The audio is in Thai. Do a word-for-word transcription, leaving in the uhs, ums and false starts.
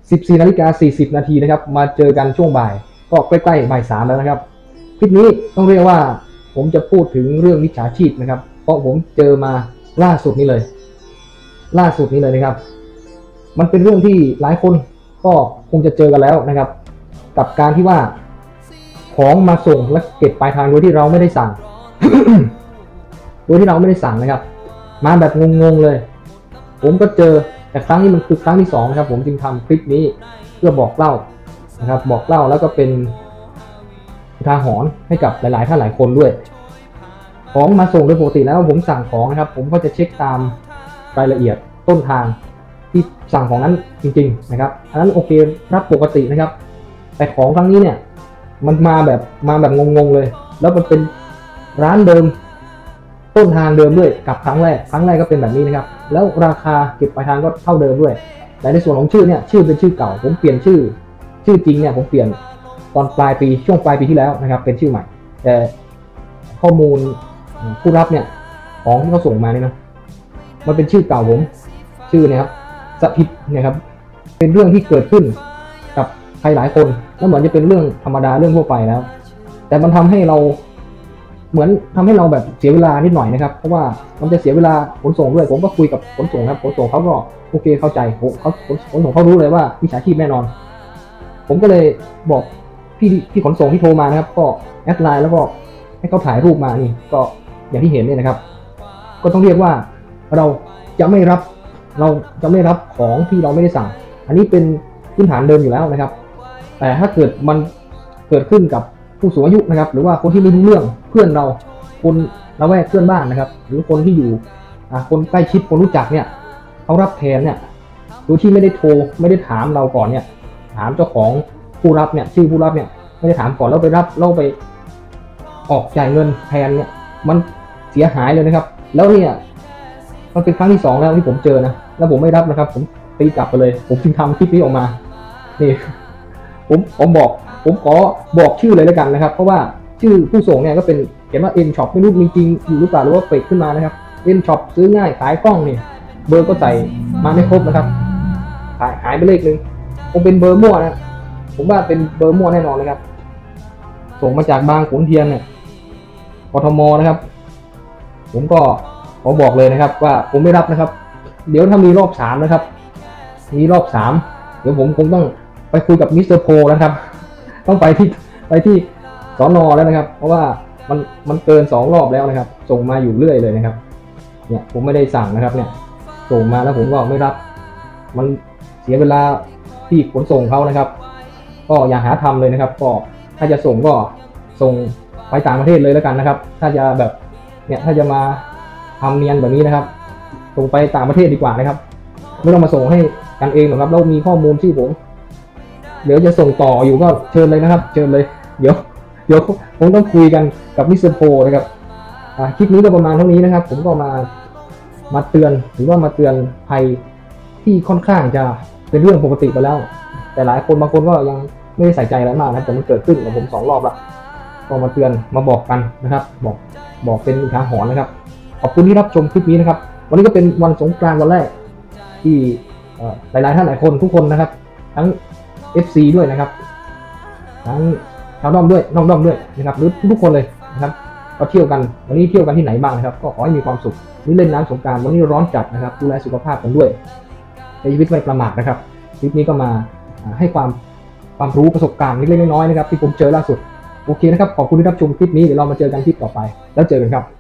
สิบสี่นาฬิกาสี่สิบนาทีนะครับมาเจอกันช่วงบ่ายก็ใกล้ๆบ่ายสามแล้วนะครับคลิปนี้ต้องเรียกว่าผมจะพูดถึงเรื่องมิจฉาชีพนะครับเพราะผมเจอมาล่าสุดนี้เลยล่าสุดนี้เลยนะครับมันเป็นเรื่องที่หลายคนก็คงจะเจอกันแล้วนะครับกับการที่ว่าของมาส่งและเก็บปลายทางโดยที่เราไม่ได้สั่ง โดยที่เราไม่ได้สั่งนะครับมาแบบงงๆเลยผมก็เจอแต่ครั้งนี้มันคือครั้งที่สองนะครับผมจึงทำคลิปนี้เพื่อบอกเล่านะครับบอกเล่าแล้วก็เป็นอุทาหรณ์ให้กับหลายๆท่านหลายคนด้วยของมาส่งโดยปกติแล้วผมสั่งของนะครับผมก็จะเช็คตามรายละเอียดต้นทางที่สั่งของนั้นจริงๆนะครับอันนั้นโอเครับปกตินะครับแต่ของครั้งนี้เนี่ยมันมาแบบมาแบบงงๆเลยแล้วมันเป็นร้านเดิมต้นทางเดิมด้วยกับครั้งแรกครั้งแรกก็เป็นแบบนี้นะครับแล้วราคาเก็บปลายทางก็เท่าเดิมด้วยแต่ในส่วนของชื่อเนี่ยชื่อเป็นชื่อเก่าผมเปลี่ยนชื่อชื่อจริงเนี่ยผมเปลี่ยนตอนปลายปีช่วงปลายปีที่แล้วนะครับเป็นชื่อใหม่แต่ข้อมูลผู้รับเนี่ยของที่เขาส่งมาเนี่ยนะมันเป็นชื่อเก่าผมชื่อเนี่ยครับสถิตเนี่ยครับเป็นเรื่องที่เกิดขึ้นกับใครหลายคนแล้วเหมือนจะเป็นเรื่องธรรมดาเรื่องทั่วไปแล้วแต่มันทำให้เราเหมือนทำให้เราแบบเสียเวลานิดหน่อยนะครับเพราะว่ามันจะเสียเวลาขนส่งด้วยผมก็คุยกับขนส่งครับขนส่งเขาก็โอเคเข้าใจเขาขนส่งเขารู้เลยว่ามิจฉาชีพแน่นอนผมก็เลยบอกพี่พี่ขนส่งที่โทรมานะครับก็แอดไลน์แล้วก็ให้เขาถ่ายรูปมานี่ก็อย่างที่เห็นเนี่ยนะครับก็ต้องเรียกว่าเราจะไม่รับเราจะไม่รับของที่เราไม่ได้สั่งอันนี้เป็นพื้นฐานเดิมอยู่แล้วนะครับแต่ถ้าเกิดมันเกิดขึ้นกับผู้สูงอายุนะครับหรือว่าคนที่ไม่รู้เรื่องเพื่อนเราคนละแวกเพื่อนบ้านนะครับหรือคนที่อยู่คนใกล้ชิดคนรู้จักเนี่ยเขารับแทนเนี่ยโดยที่ไม่ได้โทรไม่ได้ถามเราก่อนเนี่ยถามเจ้าของผู้รับเนี่ยชื่อผู้รับเนี่ยไม่ได้ถามก่อนแล้วไปรับเราไปออกจ่ายเงินแทนเนี่ยมันเสียหายเลยนะครับแล้วเนี่ยมันเป็นครั้งที่สองแล้วที่ผมเจอนะแล้วผมไม่รับนะครับผมตีกลับไปเลยผมจึงทำคลิปนี้ออกมานี่ผมผมบอกผมขอบอกชื่อเลยแล้วกันนะครับเพราะว่าชื่อผู้ส่งเนี่ยก็เป็นเขียนว่า N Shop ไม่รู้จริงๆอยู่หรือเปล่าหรือว่าเฟกขึ้นมานะครับ N Shop ซื้อง่ายขายกล้องนี่เบอร์ก็ใส่มาไม่ครบนะครับหายหายไปเลขนึงคงเป็นเบอร์มั่วนะผมว่าเป็นเบอร์มั่วแน่นอนนะครับส่งมาจากบางขุนเทียนเนี่ยกทมนะครับผมก็ขอบอกเลยนะครับว่าผมไม่รับนะครับเดี๋ยวถ้ามีรอบสามนะครับมีรอบสามเดี๋ยวผมคงต้องไปคุยกับมิสเตอร์โพนะครับต้องไปที่ไปที่สน.แล้วนะครับเพราะว่ามันมันเกินสองรอบแล้วนะครับส่งมาอยู่เรื่อยเลยนะครับเนี่ยผมไม่ได้สั่งนะครับเนี่ยส่งมาแล้วผมก็ไม่รับมันเสียเวลาที่ขนส่งเขานะครับก็อย่าหาทำเลยนะครับก็ถ้าจะส่งก็ส่งไปต่างประเทศเลยแล้วกันนะครับถ้าจะแบบเนี่ยถ้าจะมาทำเนียนแบบนี้นะครับส่งไปต่างประเทศดีกว่านะครับไม่ต้องมาส่งให้กันเองหรอกครับเรามีข้อมูลที่ผมเดี๋ยวจะส่งต่ออยู่ก็เชิญเลยนะครับเชิญเลยเดี๋ยวเดี๋ยวผมต้องคุยกันกับมิสเตอร์โพนะครับคลิปนี้ก็ประมาณเท่านี้นะครับผมก็มามาเตือนหรือว่ามาเตือนภัยที่ค่อนข้างจะเป็นเรื่องปกติไปแล้วแต่หลายคนบางคนก็ยังไม่ได้ใส่ใจอะไรมากนะแต่มันเกิดขึ้นกับผมสองรอบละก็มาเตือนมาบอกกันนะครับบอกบอกเป็นอุทาหรณ์นะครับขอบคุณที่รับชมคลิปนี้นะครับวันนี้ก็เป็นวันสงกรานต์วันแรกที่หลายๆท่านหลายคนทุกคนนะครับทั้ง เอฟ ซี ด้วยนะครับทั้งชาวด้อมด้วยนอกด้อมด้วยนะครับหรือทุกคนเลยนะครับก็เที่ยวกันวันนี้เที่ยวกันที่ไหนบ้างนะครับก็ขอให้มีความสุขนี่เล่นน้ำสงกรานต์วันนี้ร้อนจัดนะครับดูแลสุขภาพกันด้วยในชีวิตไม่ประมาทนะครับคลิปนี้ก็มาให้ความความรู้ประสบการณ์เล็กๆน้อยๆนะครับที่ผมเจอล่าสุดโอเคนะครับขอบคุณที่รับชมคลิปนี้เดี๋ยวเรามาเจอกันคลิปต่อไปแล้วเจอกันครับ